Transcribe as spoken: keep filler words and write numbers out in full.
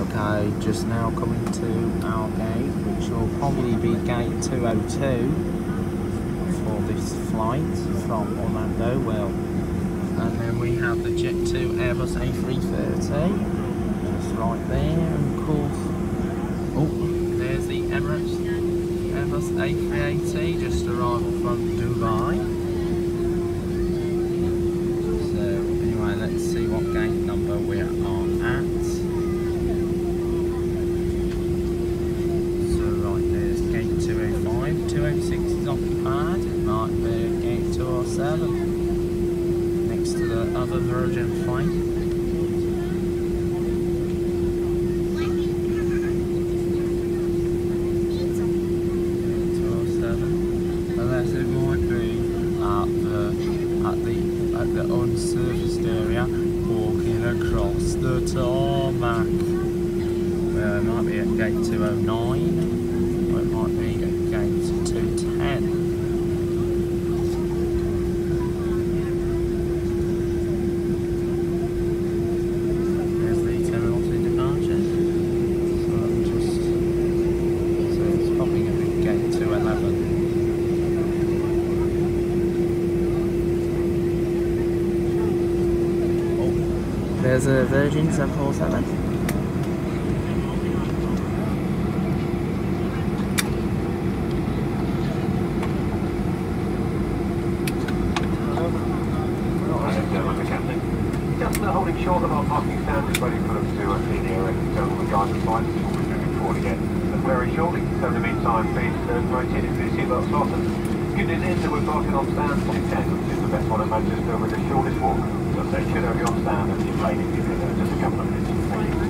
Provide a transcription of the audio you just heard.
Okay, just now coming to our gate, which will probably be gate two oh two for this flight from Orlando. Well, and then we have the Jet two Airbus A three thirty, just right there, and of course, oh, there's the Emirates Airbus A three eighty, just arrival from Dubai. So anyway, let's see what gate number we are at. two oh six is occupied, it might be gate two oh seven, next to the other Virgin flight. two oh seven, unless it might be at the, at the, at the unsurfaced area, walking across the tarmac. Well, it might be at gate two oh nine, or it might be at gate two ten. There's the terminal two departure. So I'm just, so it's probably going to be gate two eleven. Oh, there's a Virgin seven forty-seven. Holding short of our parking standards, ready for them to uh, clean the area and tell the guys and flights before we're moving forward again. And very shortly, so in the meantime, please uh, rotate into the seatbelt fastened. Good news is that we're parking on stand two ten, which is the best one at Manchester with the shortest walk. So stay should have you on stand and your plane in uh, just a couple of minutes. Thank you.